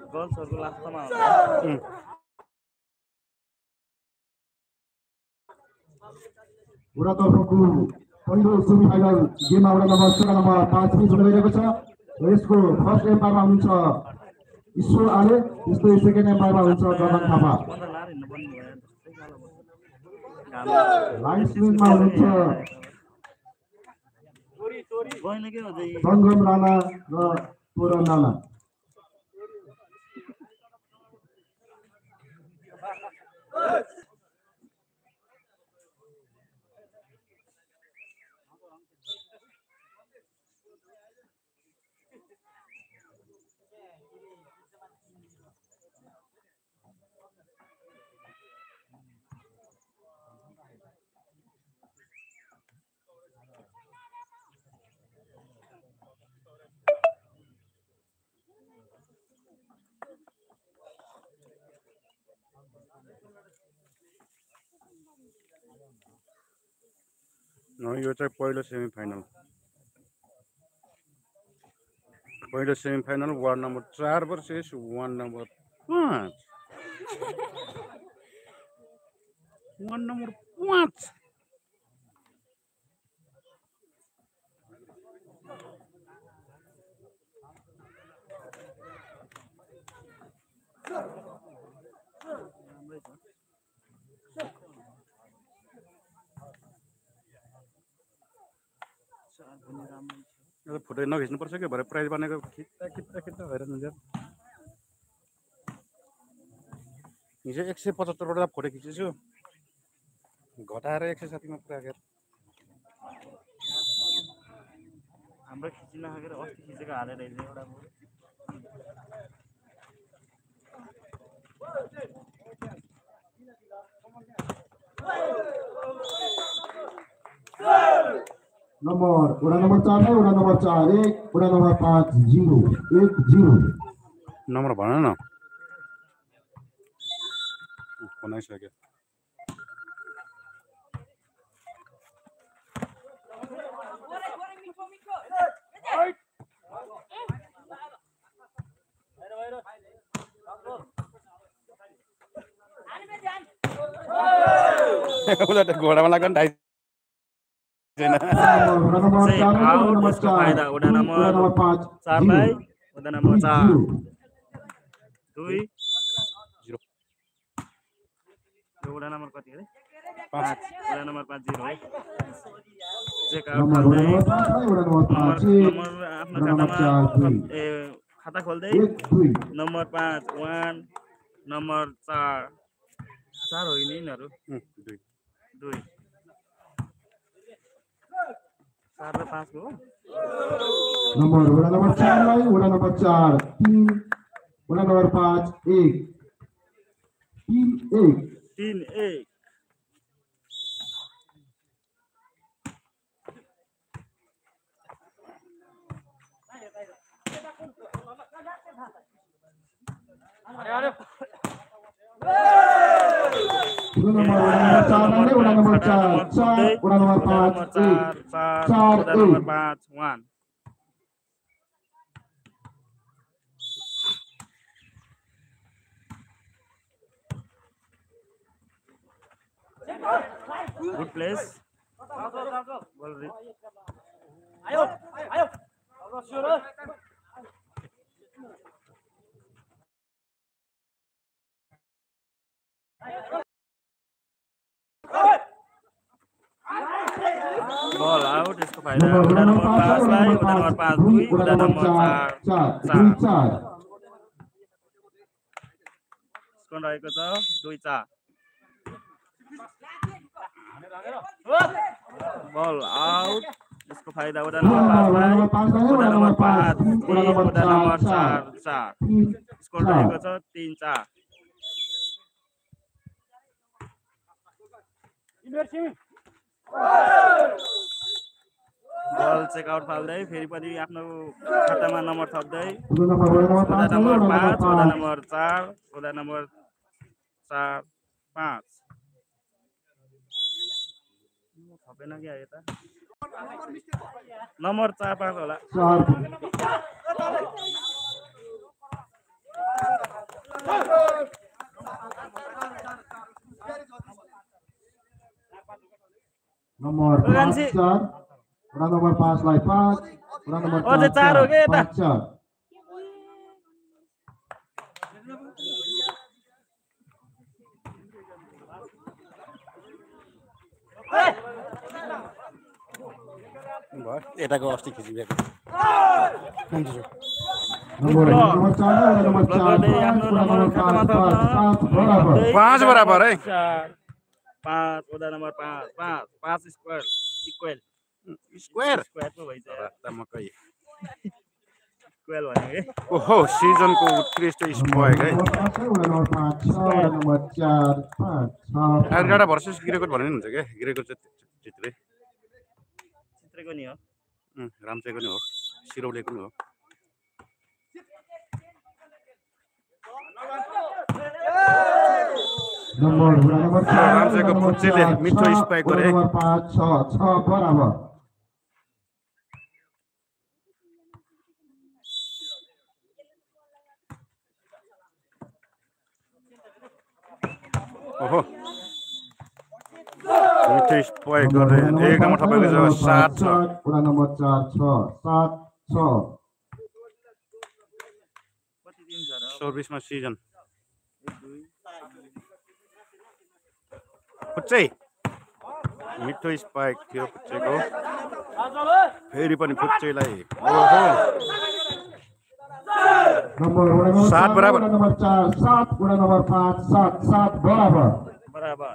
गर्ल्सहरुको लास्टमा वडा तर्फको पहिलो सेमिफाइनल गेममा वडा नम्बर 13 नम्बर 5 पिच भइरहेको छ र यसको फर्स्ट एम्पायरमा हुन्छ ईश्वर आले यस्तै सेकेन्ड एम्पायरमा हुन्छ गगन थापा लाइन्सम्यानमा हुनुहुन्छ सङ्गम राणा र तोरण राणा यो चाहिँ पहिलो semifinal ward number 4 versus ward number 5 photo नखिच्नुपर्छ कि भरे प्राइज बनेको खिच्दा भएर हुन्छ हिजो 175 वटा फोटो खिचेछु घटाएर 160 मा पुरा गरे हाम्रो खिचिन खाएर अस्ति खिचेको हालेर एउटा वडा नम्बर 4 है वडा नम्बर 4 1 वडा नम्बर 5 0 1 0 नम्बर भन न बनाइसक्यो घोडामा लाग्यो नि फाइदा वडा नम्बर 4 लाई वडा नम्बर 4 2 0 वडा नम्बर कति अरे 5 वडा नम्बर 5 0 है चेक आउट गर्दै नम्बर आफ्नो खातामा खाता खोल्दै नम्बर 5 1 नम्बर 4 4 होइन यिनीहरु 2 4 र 5 हो वडा नम्बर 4 लाई वडा नम्बर 4 3 वडा number 5 1 3 1 Good place. Ball out. इसको फाइदा वडा नम्बर 5 लाई वडा नम्बर 5 2 वडा नम्बर 4 4 स्कोर रहेको छ 2-4 बल आउट इसको फाइदा वडा नम्बर 5 लाई वडा नम्बर 5 3 वडा नम्बर 4 4 स्कोर रहेको छ 3-4 बल चेक आउट फाल्दै फेरि पनि आफ्नो खातामा नम्बर थप्दै वडा नम्बर 5 वडा नम्बर 4 वडा नम्बर 4 5 थपेन क्या यता नम्बर 4 5 होला Nomor 4 वडा नम्बर 5 लाई 5 वडा नम्बर 4 हो के यता 5 यताको अस्ति खिचिरहेको नम्बर 4 वडा नम्बर 4 वडा नम्बर 5 बराबर 5 बराबर है 5 वडा number 5 square equal square square पो भइछ मकै इक्वल भने ओहो सिजनको उत्कृष्ट स्क्वायर है वडा नम्बर 5 वडा नम्बर 4 5 आर्गाडा भर्सेस गिरेकोट भन्ने हुन्छ क्या गिरेकोट चित्रे चित्रेको नि हो रामचेको नि हो सिरौलेको नि हो नम्बर वडा नम्बर 4 रामचेको फुच्चेले मिठो स्पाइक गरे नम्बर 5 6 बराबर ओहो मिठो स्पाइक गरे एक नम्बर तपाईको छ 7 छ वडा नम्बर 4 6 7 6 कति दिन छ र सर्भिसमा सिजन फुच्चे मिठो स्पाइक थियो फुच्चेको फेरि पनि फुच्चेलाई ओहो नम्बर वडा नम्बर 7 बराबर वडा नम्बर 4 7 वडा नम्बर 5 7 बराबर बराबर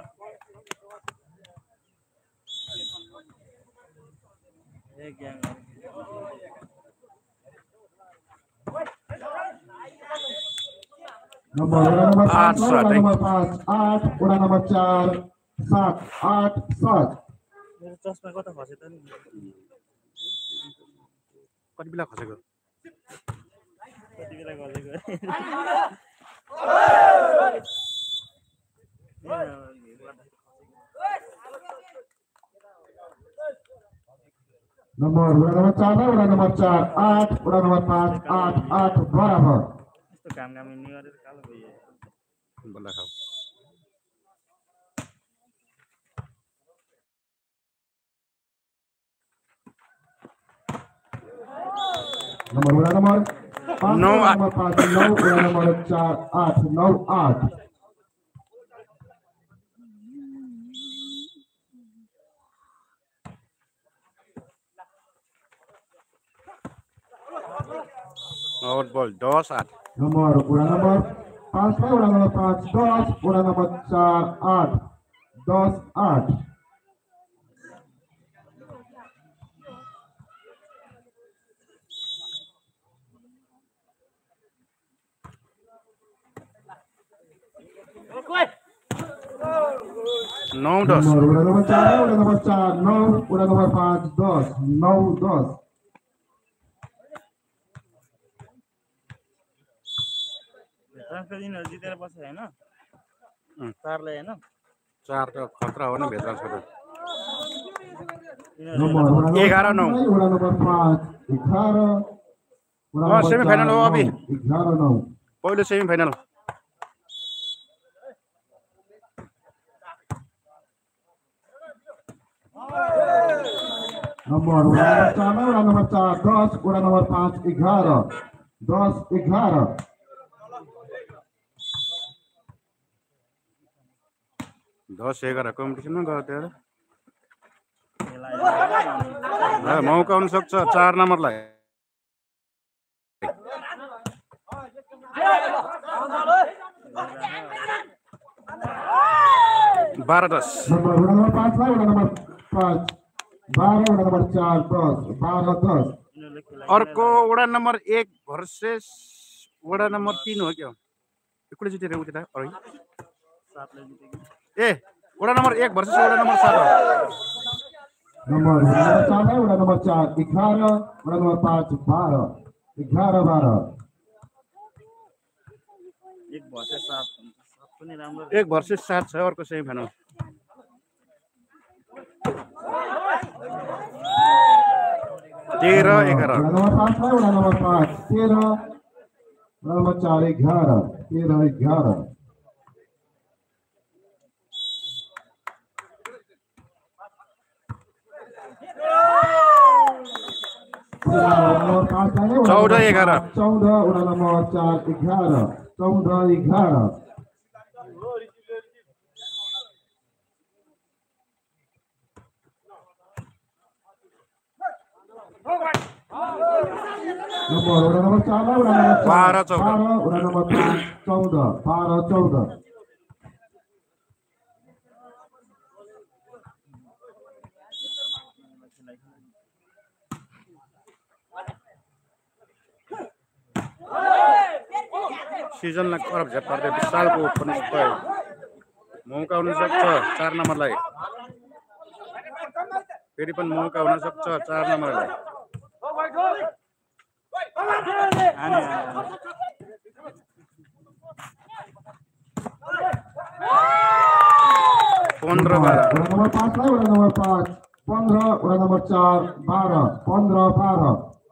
एक ग्याङ नम्बर वडा नम्बर 8 वडा नम्बर 5 8 वडा नम्बर 4 7 8 7 मेरो चस्मा कता खसे त नि कति बेला खसेको कति बेला खसेको नम्बर वडा नम्बर 4 वडा नम्बर 4 8 वडा नम्बर 5 8 8 बराबर यस्तो घाम नि गरेर कालो भइयो बल्ल खाऊ नम्बर वडा नम्बर 5 9 वडा नम्बर 5 9 वडा नम्बर 4 8 9 8 आउट बल 10 8 नम्बर वडा नम्बर 5 वडा नम्बर 5 10 वडा नम्बर 4 8 10 8 9 10 नम्बर वडा नम्बर 4 वडा नम्बर 4 9 वडा नम्बर 5 10 9 10 भेट्रान्सको दिनहरू जितेर बस्यो होइन चारले होइन 4 त खतरा हो नि भेट्रान्सको त नम्बर वडा नम्बर 11 9 वडा नम्बर 5 11 वडा नम्बर सेमिफाइनल हो अभी 11 9 पहिलो सेमिफाइनल नम्बर वडा नम्बर 4 10 वडा नम्बर 5 11 10 11 10 11 कम्पिटिसनमा गर्थ्यो मौका हुन सक्छ 4 नम्बरलाई 12 10 नम्बर वडा नम्बर 5 वडा नम्बर 5 12 वडा नम्बर 4 10 12 10 अर्को वडा नम्बर 1 भर्सेस वडा नम्बर 3 हो क्या एकले जितेर उता अरे 7 ले जितेको ए वडा नम्बर 1 भर्सेस वडा नम्बर 7 हो नम्बर वडा नम्बर 4 11 वडा नम्बर 5 12 11 12 एक भर्सेस 7 पनि राम्रो 1 भर्सेस 7 छ अर्को सेमिफाइनल 13 11 वडा नम्बर 5 वडा नम्बर 5 13 नंबर 4 11 13 11 14 11 14 उडा number 4 11 14 11 Nomor udah nomor 4 udah nomor 4 udah nomor 5 14 12 14 सिजनलाई खराब झ्याप पार्दै विशालको पनि मौका हुन सक्छ 4 नम्बरलाई फेरि पनि मौका हुन सक्छ 4 नम्बरलाई 15 12 udah nomor 5 udah nomor 5 15 udah nomor 4 12 15 12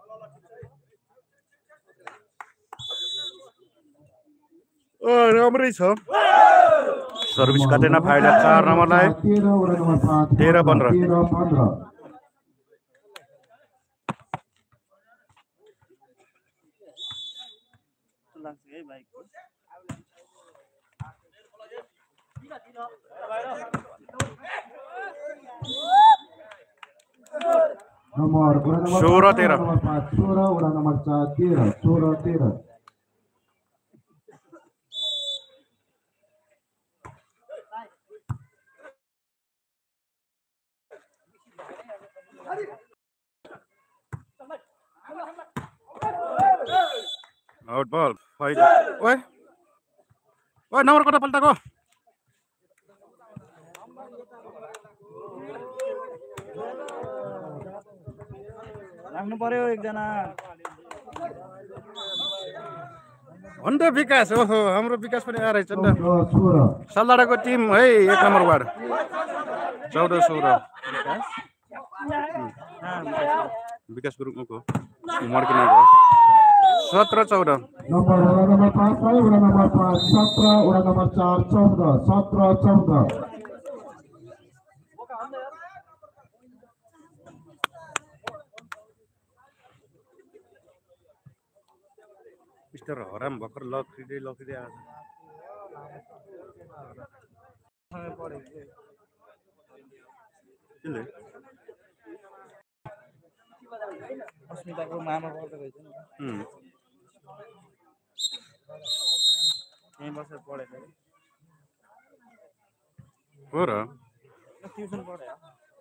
राम्रै छ सर्भिस काटेन फाइदा 4 नम्बरलाई 13 udah nomor 4 13 15 13 15 nomor udah nomor 16 13 nomor 4 16 udah nomor 4 13 16 13 out ball फाइदा ओए ओए नम्बर कता पल्टाको राख्नु पर्यो एकजना अन्त विकास ओहो हाम्रो विकास पनि आएर छ नि त 16 सल्लाडाको टिम है 1 नम्बर वार्ड 14 16 विकास गुरुङको मर्किने भयो 17 14 nomor udah nomor 5 udah nomor 5 17 udah nomor 4 14 17 14 mister हराम भर्खर लखिँदै आएको छ अस्मिताको मामा पढ्दै रहेछ नि यहीँ बसेर पढेको हो र ट्युसन पढ्यो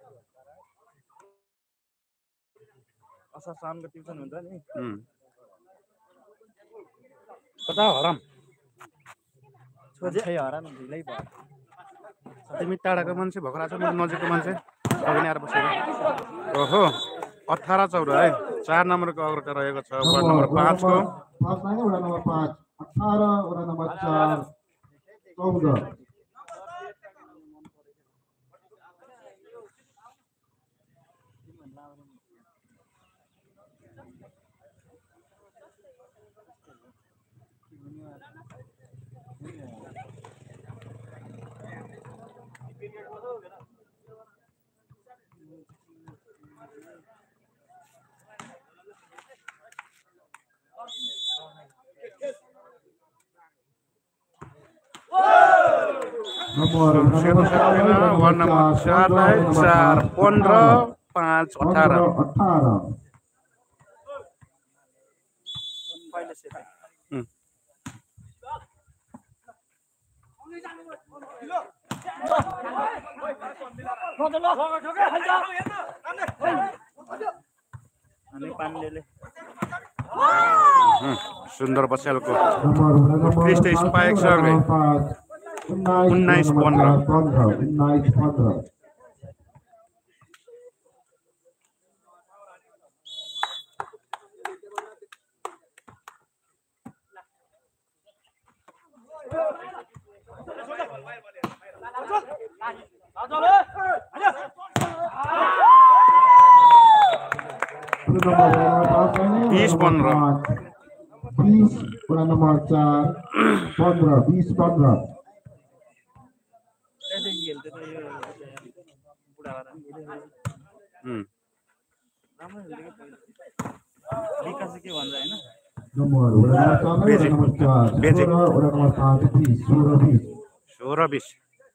असार सामको ट्युसन हुन्छ नि कता हराम छोरी हराम ढिलै भयो तिमी टाढाको मान्छे भएको रहेछ मेरो नजिकको मान्छे अघि आएर बसेर ओहो 18 14 है 4 नम्बरको अग्रता रहेको छ वार्ड नम्बर 5 को 5 udah nomor 5 18 udah nomor 4 14 nomor ward number 4 लाई 4 15 5 18 18 पहिले सेट अनि पाण्डेले सुन्दर बस्यालको nomor क्रिस्ट स्पाइक सँगै 19 15 19 15 20 15 वडा नंबर 4 15 20 15 विकास के भन्छ हैन नंबर वडा नंबर 4 16 वडा नंबर 5 20 16 20 16 20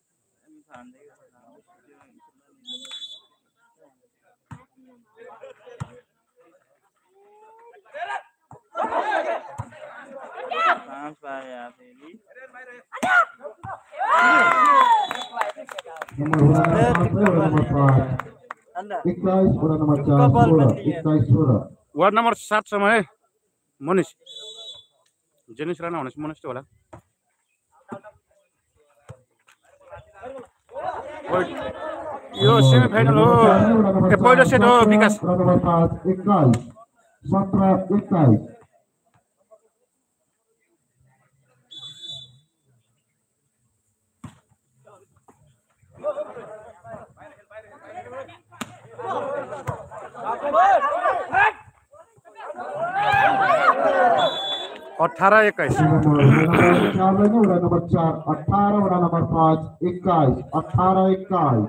नंबर वडा नंबर 5 21 वडा नंबर 4 16 21 16 वार्ड नम्बर 7 सम्म है मनिष जेनिस राणा भनेपछि मनिष होला यो सेमी फाइनल हो पहिलो सेट हो विकास नंबर 5 21 17 21 18 21 नंबर 4 18 वडा नंबर 5 21 18 21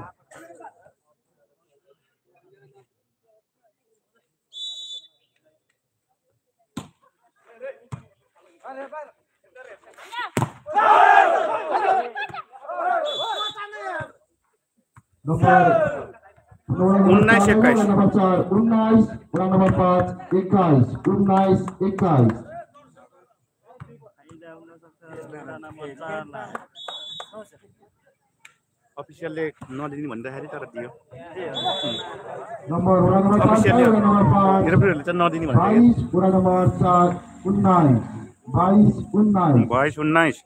नंबर 19 21 नंबर 4 19 वडा नंबर 5 21 19 21 अफिसियलले नदिने भन्दाखेरि तर दियो नंबर वडा नंबर 4 अफिसियलले वडा नंबर 5 रेफ्रीहरूले चाहिँ नदिने भन्थे 22 वडा नंबर 4 19 22 19 22 19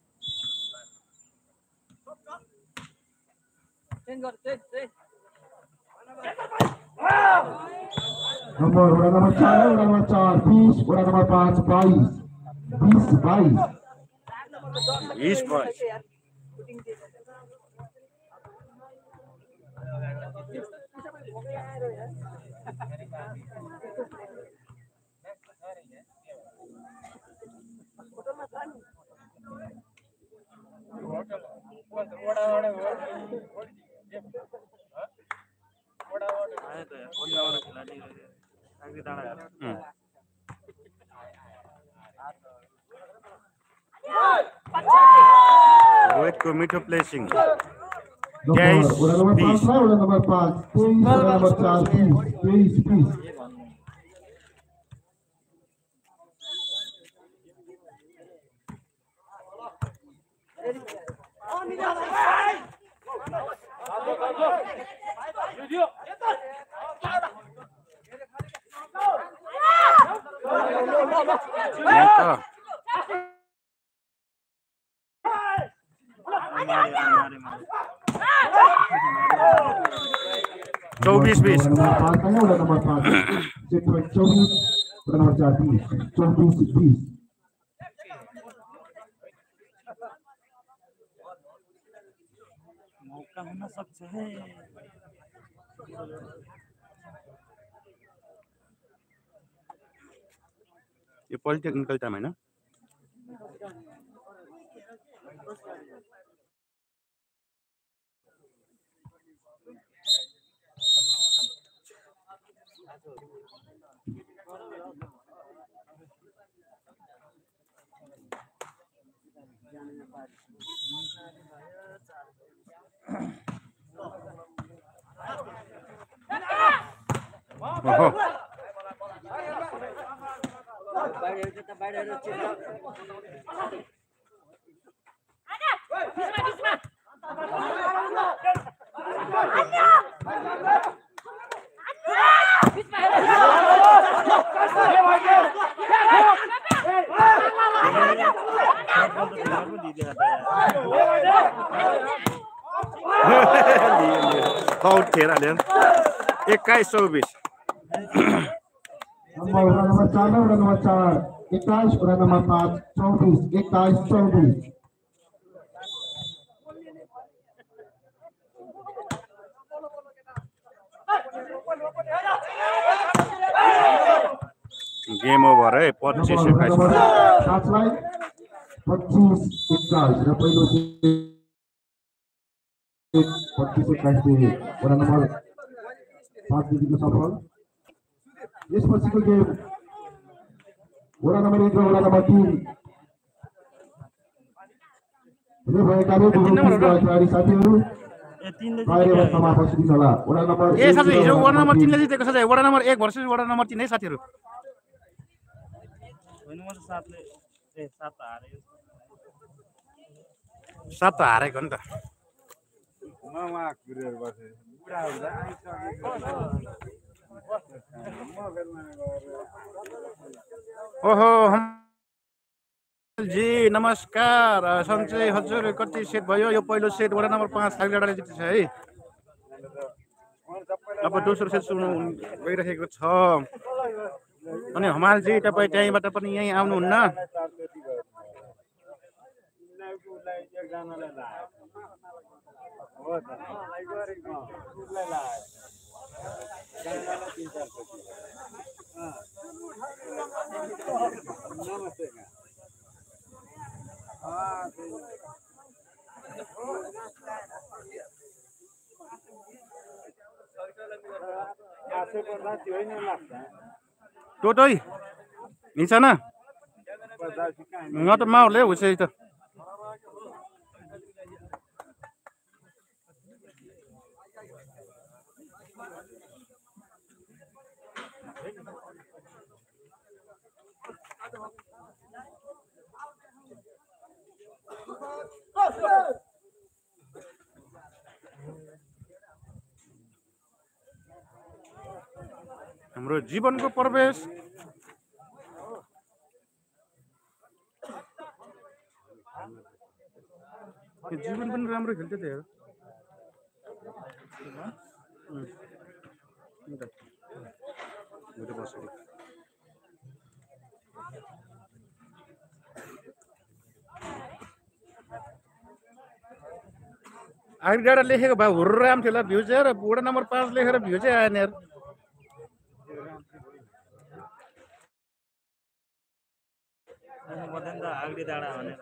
नंबर वडा नंबर 4 वडा नंबर 4 20 वडा नंबर 5 22 20 22 20 22 रोहितको मिठो प्लेसिङ नंबर वडा नंबर 5 वडा नंबर 5 23 वडा नंबर 4 20 20 चौबीस 20 वडा नंबर 5 24 वडा नंबर 4 20 24 20 मौका हुन सक्छ है यो पोलिटेक्निकल टाइम हैन ओहो आउट खेर हाल्यो 21 24 नंबर वडा नंबर 4 वडा नंबर 4 21 वडा नंबर 5 24 21 24 21 गेम ओभर है 25-21 मा 5लाई 25-21 र पहिलो सेट 25-21 वडा नम्बर 5 जित्न सफल यसपछिको गेम वडा नम्बर 1 र वडा नम्बर 3 हुने भएकाले खेलाडी साथीहरू बाहिर अवस्थामा बसिदिनु होला वडा नम्बर ए साथी हिजो वडा नम्बर 3 ले जितेको छ वडा नम्बर 1 भर्सेस वडा नम्बर 3 है साथीहरु होइन म त 7 ले 7 हारे 7 त हारेको नि त वहाँ कुरेर बसे बुढा हुँदा आइसकेको ओहो जी नमस्कार सञ्चय हजुर कति सेट भयो यो पहिलो सेट वडा नम्बर 5 थाइलाडाले जितेछ है अब दोस्रो सेट सुरु भइरहेको छ अनि हमालजी तपाईँ त्यहीँबाट पनि यहीँ आउनुहुन्न टोटै हिँड्छ न त माउले उसै त हाम्रो जीवनको प्रवेश जीवन पनि राम्रो खेल्थ्यो त्यो आइडाँडा लेखेको भए हुर्र आम थियो होला भ्यू चाहिँ र वडा नम्बर 5 लेखेर भ्यू चाहिँ आएन यार आगडी डाँडा भनेर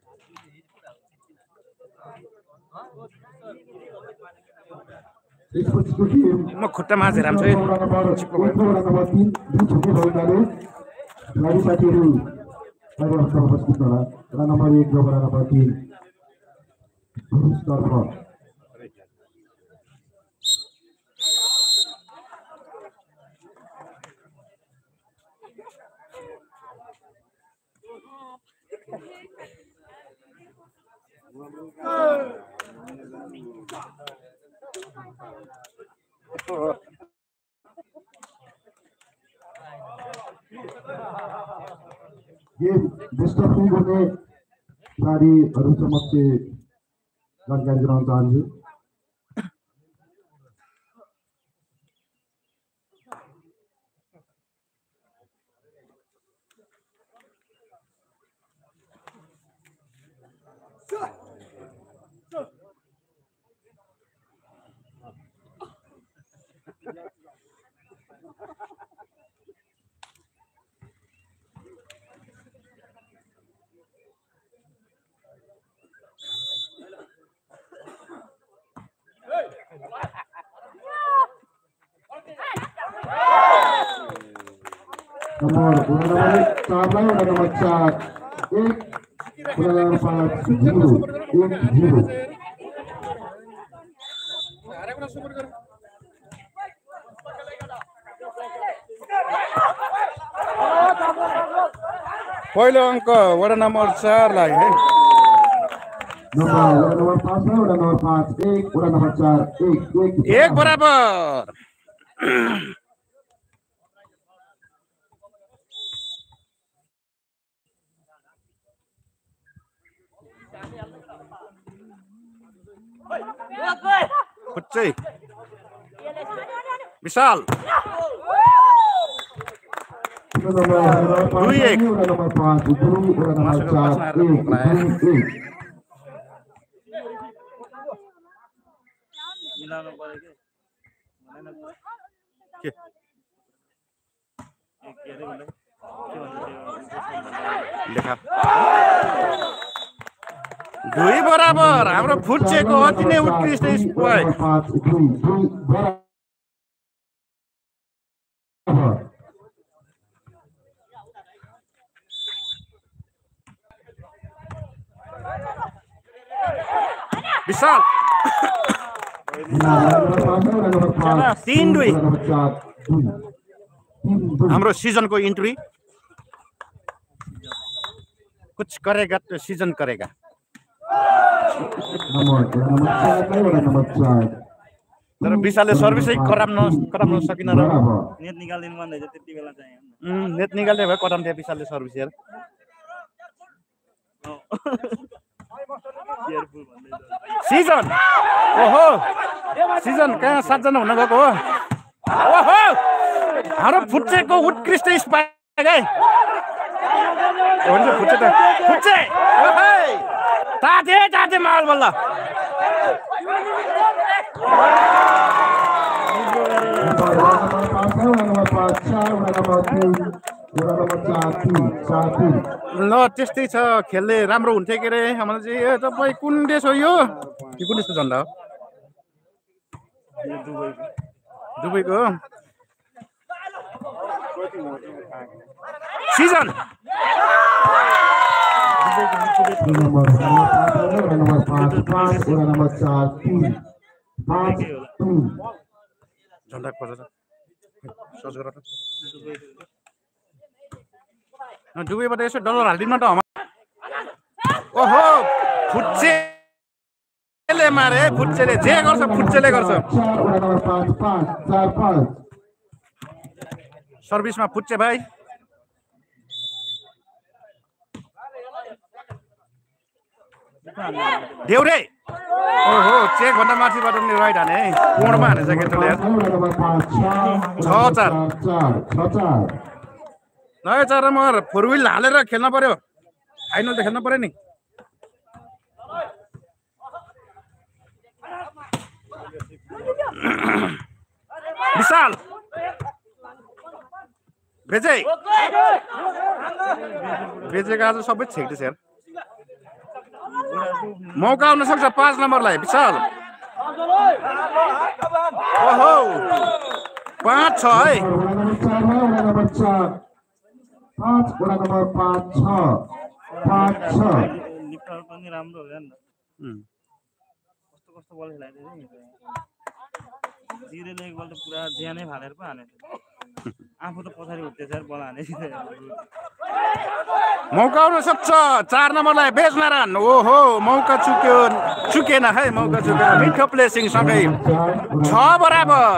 यसपछिको गेम म खुट्टा माझेर आउँछु है वडा नम्बर 1 र वडा नम्बर 3 दुई छुट्टै भएकाले खेलाडी साथीहरू बाहिर अवस्थामा बसिदिनु होला वडा नम्बर 1 र वडा नम्बर 3 पुरुषतर्फ गेम बेस्ट अफ 3 गर्ने खेलाडीहरू समक्ष जानकारी गराउन चाहन्छु nomor nomor 4 पहिलो अङ्क वडा नम्बर 4 लाई है nomor 5 वडा नम्बर 5 1 वडा नम्बर 4 1 बराबर कुच्चै विशाल 2-1 nomor 5 वडा नम्बर 4 मिलाउनु पर्यो के अरे उसले लेखा 2 बराबर हाम्रो फुच्चेको अति नै उत्कृष्ट स्पाइक विशाल 3-2 हाम्रो सिजनको इन्ट्री कुछ करेगा तो सीजन करेगा तर विशालले सर्भिसै खराब नसकिन र नेट निकाल्दिनु भन्दै थियो त्यति बेला चाहिँ नेट निकाल्दै भयो कदम थियो विशालले सर्भिस हेर सिजन ओहो सिजन कहाँ 7 जना हुन गएको हो ओहो हाम्रो फुच्चेको उत्कृष्ट स्पाइक है हुन्छ फुच्चे त फुच्चे ओहे ताते माल बल्ल ल त्यस्तै छ खेल्ने राम्रो हुन्थ्यो के रे हाम्रो चाहिँ ए तपाईँ कुन देश हो यो कुन देशको झन्डा हो दुबईको सिजन झन्डा खोज सर्च गर दुबईबाट यसो डलर हालिदिनु त ओहो फुच्चेले मारे फुच्चेले जे गर्छ फुच्चेले गर्छ सर्भिसमा फुच्चे भाइ देउरे ओहो चेक भन्दा माथिबाट पनि राइट हाने कोणमा हानेछ केटोले 6-4 नयाँ 4 नम्बर 4 व्हील हालेर खेल्न पर्यो फाइनल त खेल्न पर्यो नि विशाल बेजेको आज सबै छेक्दैछ यार मौका आउन सक्छ 5 नम्बरलाई विशाल ओहो 5-6 है 5 लिफ्टर पनि राम्रो हो नि कस्तो बल खेलाइदियो नि जिरेले एक बल त पुरा ज्यानै फालेर पो हानेछ आफू त पछाडि उठ्दैछ यार बल हाने मौका आउन सक्छ 4 नम्बरलाई बेजनारायण ओहो मौका चुकेन है मौका चुकेन मिठो प्लेसिङ सँगै 6 बराबर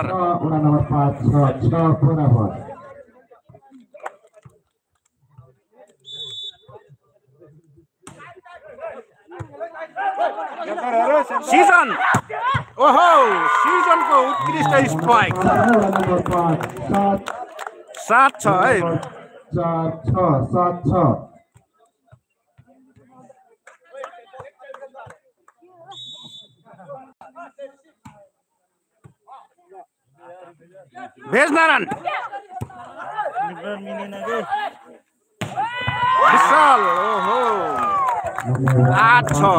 सिजन ओहो सिजनको उत्कृष्ट स्पाइक 7-6 है 4-6 बेजनारायण लिफ्टर मिलेन के विशाल ओहो 8-6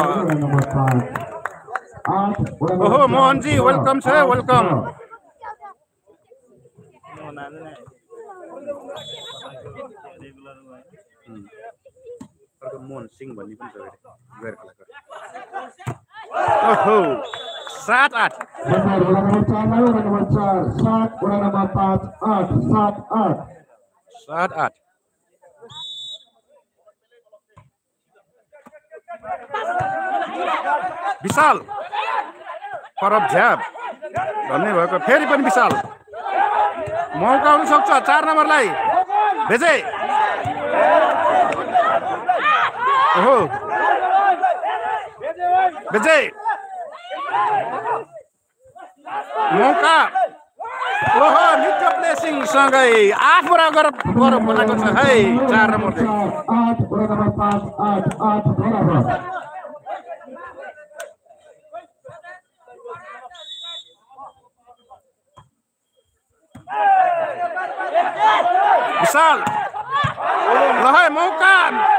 ओहो मोहनजी वेलकम छ वेलकम मोहन सिंह भन्ने पनि छ ओहो 7-8 7-8 विशाल परब झ्याप भन्ने भएको फेरि पनि विशाल मौका आउन सक्छ 4 नम्बरलाई भेजे ओहो भेजे मौका ओहो मिठो प्लेसिङ सँगै 8 बराबर बनाएको छ है 4 नम्बरले 8 विशाल ल है मौका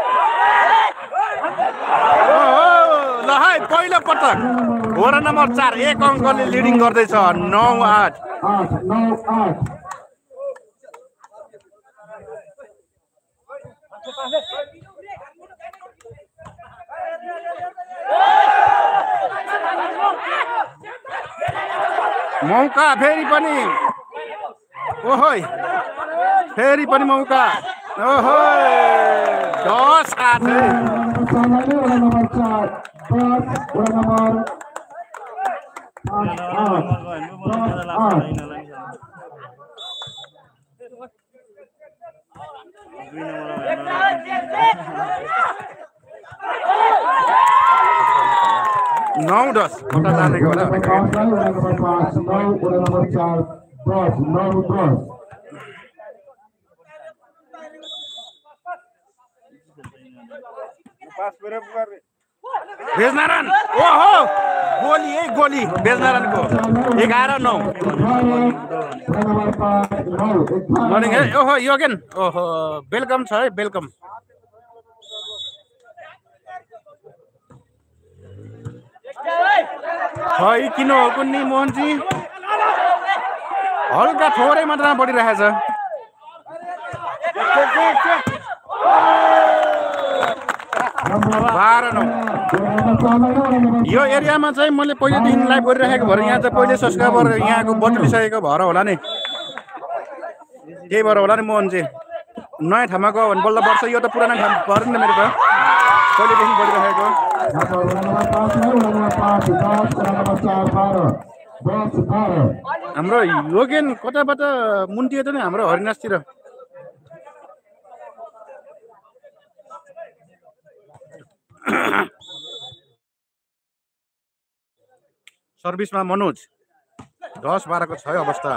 ल है पहिलो पटक वडा नम्बर 4 1 अङ्कले लिडिङ गर्दैछ 9-8 8-9-8 मौका फेरि पनि ओहोइ फेरि पनि मौका ओहोइ 10-8 वडा नम्बर 4 10 वडा नम्बर 9-10 कता जानेको होला वडा नम्बर 5 9 वडा नम्बर 4 10 9-10 बेजनारायण ओहो गोली है गोली बेजनारायणको 11-9 मर्निङ है ओहो योगेन ओहो वेलकम छ है वेलकम खै किन हो कुन्नी मोहनजी हल्का थोरै मात्रामा बढिरहेछ यो एरियामा चाहिँ मैले पहिलेदेखि लाइभ गरिराखेको भएर यहाँ चाहिँ पहिले सब्सक्राइबर यहाँको बटुलिसकेको भएर होला नि त्यही भएर होला नि मोहनजी नयाँ ठाउँमा गयो भने बल्ल बढ्छ यो त पुरानो ठाउँ भएर नि मेरो त पहिलेदेखि बढिरहेको हाम्रो योगेन कताबाट मुन्टियो त नि हाम्रो हरिनासतिर सर्भिसमा मनोज 10-12 को छ अवस्था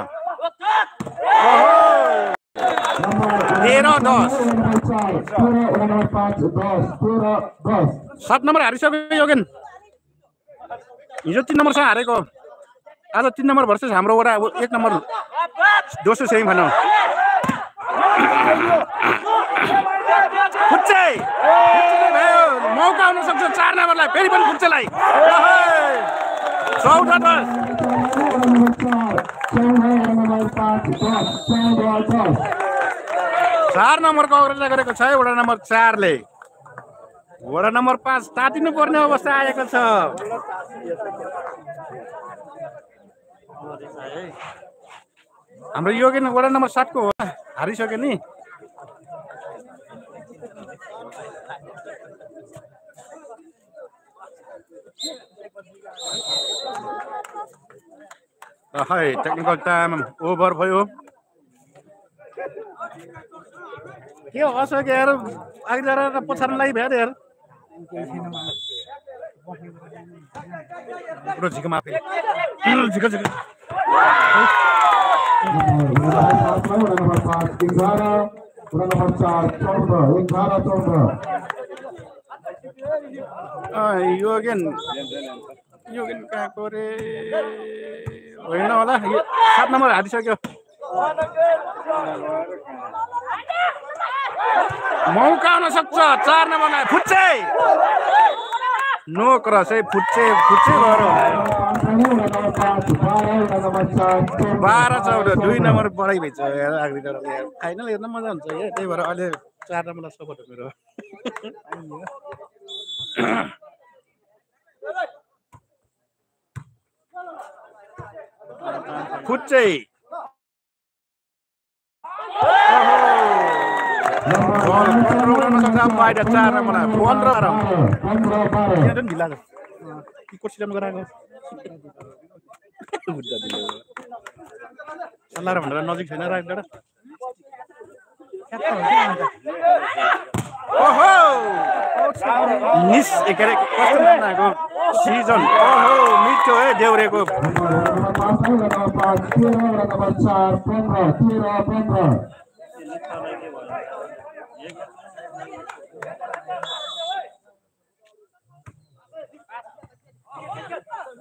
13-10 7 नम्बर हारिसक्यो योगेन हिजो 3 नम्बरसँग हारेको आज 3 नम्बर भर्सेस हाम्रो वडा 1 नम्बर दोस्रो सेमी फाइनल फुच्चे मौका आउन सक्छ 4 नम्बरलाई फेरि पनि फुच्चेलाई 14-10 4 नम्बरको अग्रता गरेको छ वडा नम्बर 4 ले वडा नम्बर 5 तातिनु पर्ने अवस्था आएको छ हाम्रो योगेन वडा नम्बर 7 को हो हारिसक्यो नि है टेक्निकल टाइम ओभर भयो के हो असक्यो यार अघि ल्याएर पछाडि भ्याएर यार पुरो झिको माफी झिको झिको योगेन कहाँको रे होइन होला 7 नम्बर हारिसक्यो मौका आउन सक्छ 4 नम्बरलाई फुच्चे नो क्रस है फुच्चे भएर 12-14 2 नम्बर बढाइ भइछ यार आखिरी फाइनल हेर्न मजा हुन्छ यार त्यही भएर अहिले 4 नम्बरलाई सपोर्ट हो मेरो फुच्चे बाहिर 4 नम्बरलाई 15 ढिला सल्लाह भनेर नजिक छैन राख्दा ओहो मिस एकेरे कस्तो बनाएको सिजन ओहो मिठो है देउरेको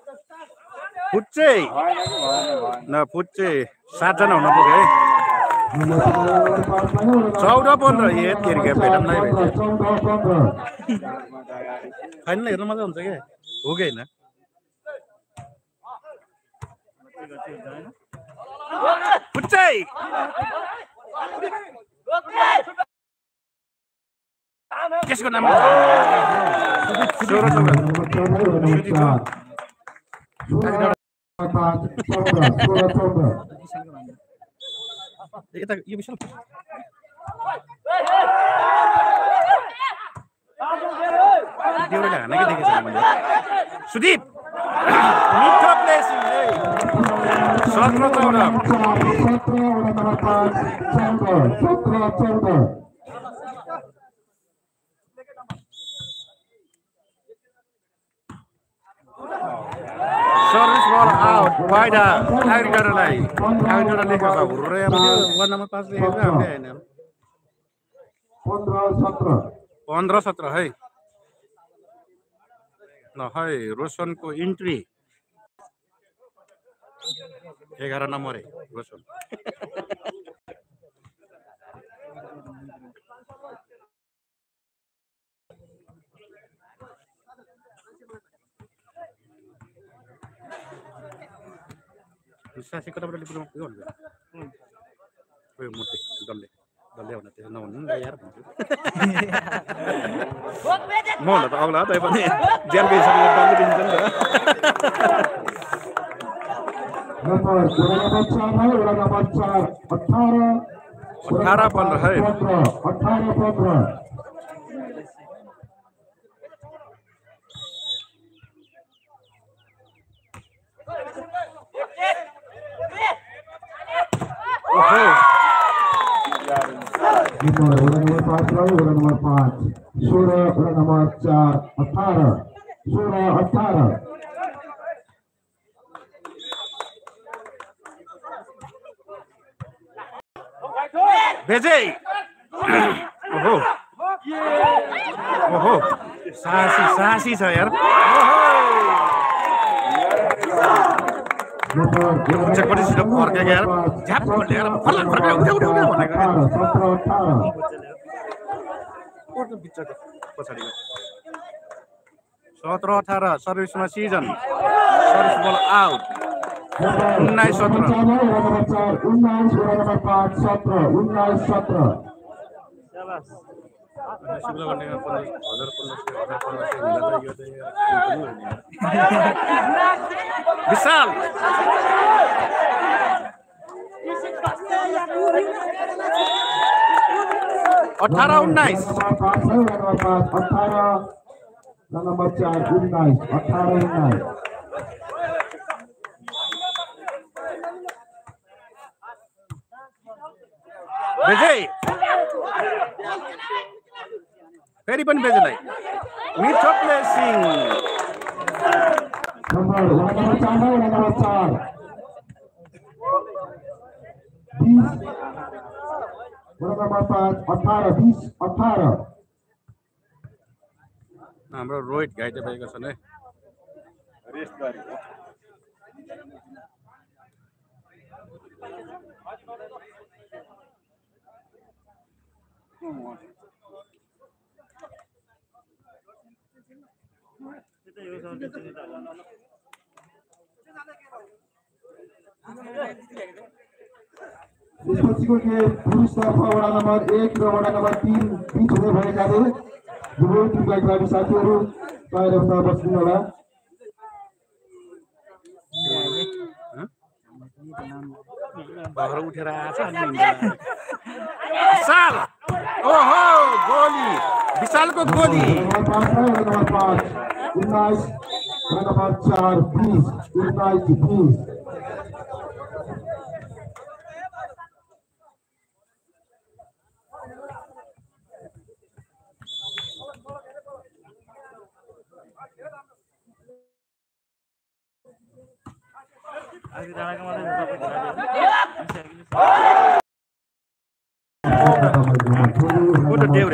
फुच्चे न फुच्चे 7 जना हुन पुग्यो है 14 15 यतिहरु गेम भेटौँला है भेट्यो 14-15 फाइनल हेर्न मजा हुन्छ के हो कि हैन पुच्चै त्यसको नाम यता यो विशाल देउराले हानेकै देखेछ मैले सुदीप मिठो प्लेसिङ है 17-14 सर्भिस बल आउट बाहिर एग्रिकल्चरलाई एग्रिकल्चर लेखेको हुर्रे आयो 1 नम्बर 5 लेखेको हामीले हैन 15-17 है ल है रोशनको इन्ट्री 11 नम्बर है रोशन विश्वासी कताबाट लिपुरमा पुग्यो भन्नु ओइ मोटे डल्ले भन्न त्यसो नभन्नु नि यार भन्छु म होला त अग्ला तै पनि ज्यान बेसिसक्यो डल्ले दिन्छ नि त 18-15 है 18-15 nomor 5 nomor 5 Surah nomor 4 18 Surah 18 बेजै ओहो ओहो साहसी छ यार चकपटी सिधो फर्के यार झ्याप खोले यार फल्ला फर्के उठ्यो भनेको 17-18 बिचको पछाडिको 17-18 सर्भिसमा season service ball out 19-17 Vishal अठारह 19 nomor 4 19 18-19 बेजै फेरि पनि बेजैलाई मिठो प्लेसिङ nomor 4 20 nomor 5 18 20 18 हाम्रो रोहित घाइते भएको छन् है रेस्ट गरे त्यसपछिको खेल पुरुषतर्फ वडा नम्बर 1 र वडा नम्बर 3 बीच हुने भएकाले दुवै टिमका खेलाडी साथीहरू तयार हुन बस्नु होला बाह्र उठेर आछ अनि विशाल ओहो गोली विशालको गोली नम्बर 5 19 नम्बर 4 20 19 20 देउरे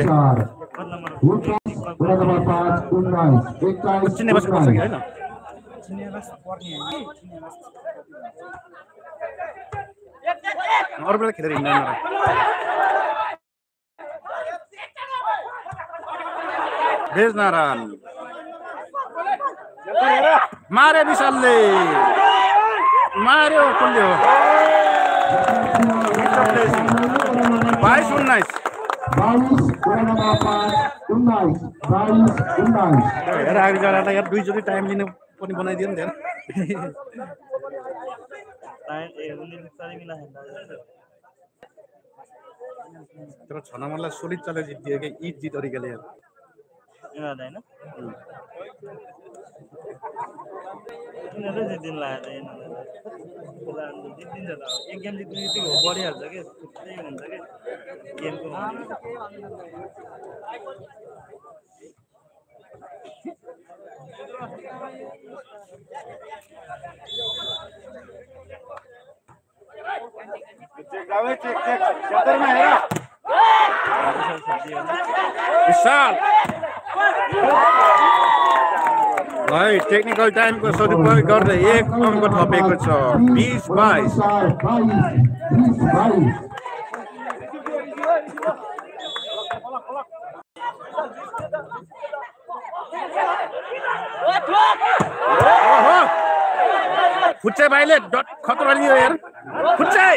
नम्बर 5 19 21 चिन्ने बस्नु पर्छ कि हैन अरू बेला खेलेर हिँड्दैन बेजनारान मारे विशालले मार्यो कसले हो 22-19 हेर अगाडि जाँदा यार दुईचोटि टाइम लिनु पनि बनाइदियो नि त तर 6 नम्बरलाई सोलिड चले जित्दियो कि इजी तरिकाले यार जित्दिनु लाग्यो जित्दिन्छ त एक गेम जित्नु हो बढिहाल्छ कि त्यही हुन्छ कि गेमको विशाल भाइ टेक्निकल टाइमको सदुपयोग गर्दै 1 अङ्क थपेको छ 20-22 फुच्चे भाइले खतरा लियो यार फुच्चे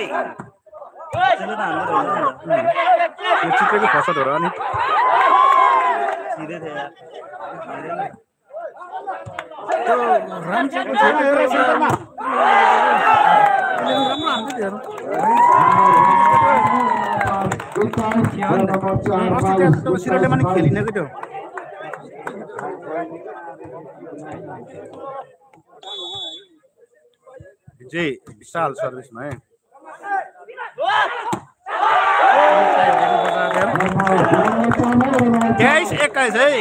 चित्रेको फसद हो र अनि सिधै थियो सिरोले पनि खेलिन कि त्यो विजय विशाल सर्भिसमा है 21-21 है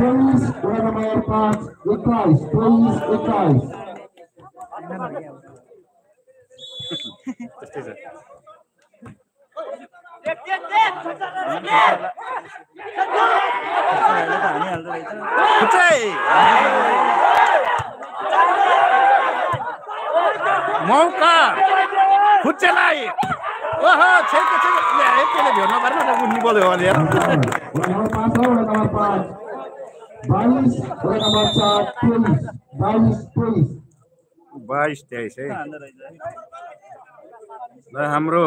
मौका खुच्चेलाई ओहो छेके ले एकले भेट्न पर्ने त उनी बोल्यो भने यार 22-23 है ल हाम्रो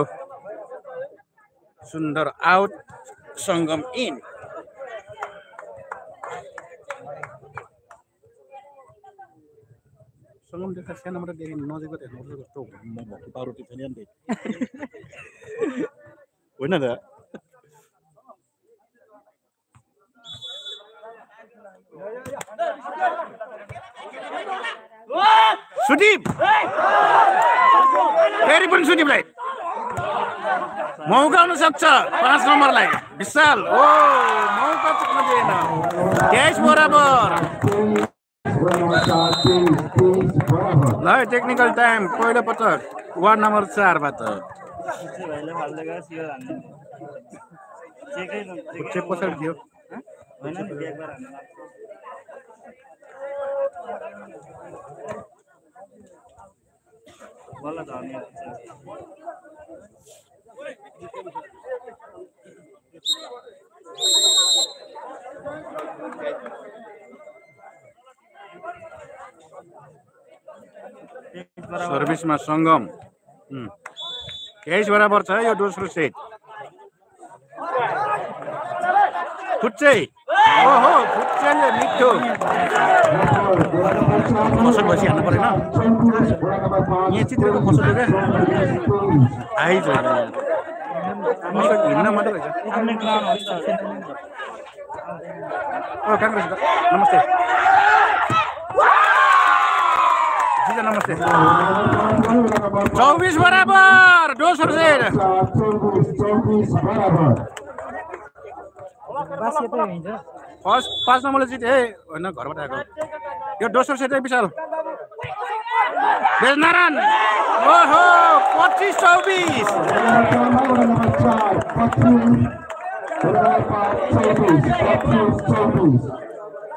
सुन्दर आउट संगम इन संगम देखा सानोबाट देखि नजिकको देख्नु कस्तो म भएको पारोटी छ नि अन्त होइन त सुदीप फेरि पनि सुदीपलाई मौका हुन सक्छ 5 नम्बरलाई विशाल ओ मौका चुक्न दिएन 23 बराबर ल टेक्निकल टाइम पहिलो पटक वार्ड नम्बर 4 बाट भाइले फाल्दै गयो सियो हान्ने चेक पछाडि थियो हैन नि एक बार हान्ने बल्ल झर्ने सर्भिसमा संगम 23 बराबर छ यो दोस्रो सेट फुच्चे ओहो फुच्चेले मिठो फसल बसी हाल्नु पर्दैन यहाँ चित्रेको फसल हो क्या आइज हिँड्न मात्रै रहेछ काङ्ग्रेस नमस्ते नमस्ते 24 बराबर दोस्रो सेट फर्स्ट 5 नम्बरले जिते होइन घरबाट आएको यो दोस्रो सेट है विशाल बेजनारान ओहो 25-24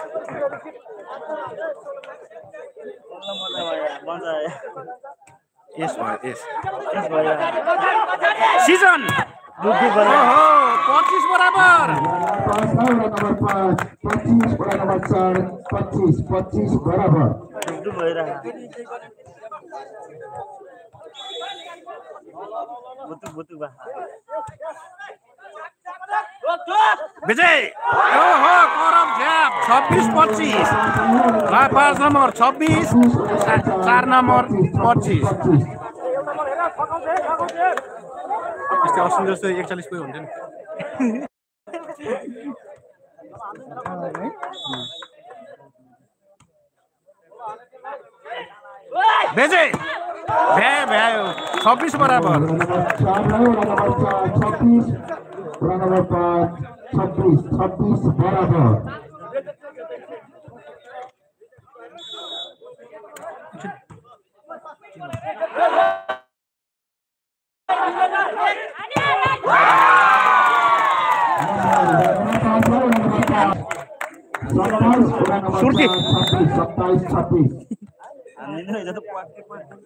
मजा आयो यस भयो यस यस भयो सिजन बुद्धि भयो ओहो 25 बराबर नम्बर 5 25 वडा नम्बर 4 25 बराबर बुद्धि भइरहा बुद्धि बा विजय ओहो करम झ्याप 26-25 ला 5 नम्बर 26 4 नम्बर 25 यस्तै 80 जस्तो 41 कोही हुन्छ नि विजय भ्यायो 26 बराबर नम्बर 5 26 बराबर सुर्ती 27-26 हामीले जस्तो पाके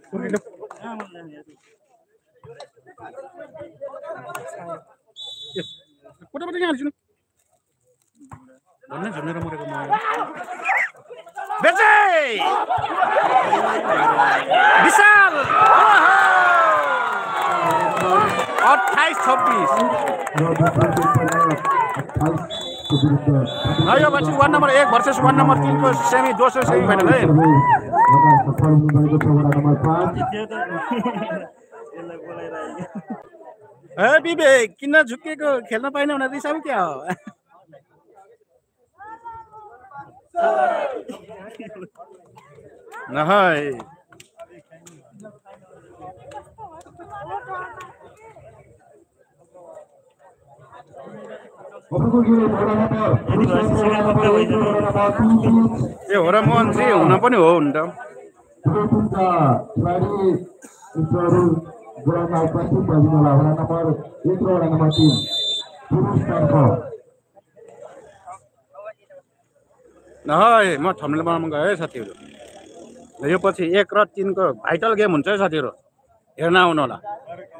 कोटाबाट यहाँ हाल्छु भन्ने झुमेर मरेको म विजय विशाल 28-26 यो पछि 1 नम्बर 1 भर्सेस 1 नम्बर 3 को सेमी दोस्रो सेमी फाइनल है विवेक किन झुकेको खेल्न पाइन भने रिसाउ क्या हो नहै ए हो र मोहन जी हुन पनि हो हुन त नहै म थम्बनेल बनाउनु गएँ है साथीहरू यो पछि 1 र 3 को भाइटल गेम हुन्छ है साथीहरू हेर्न आउनु होला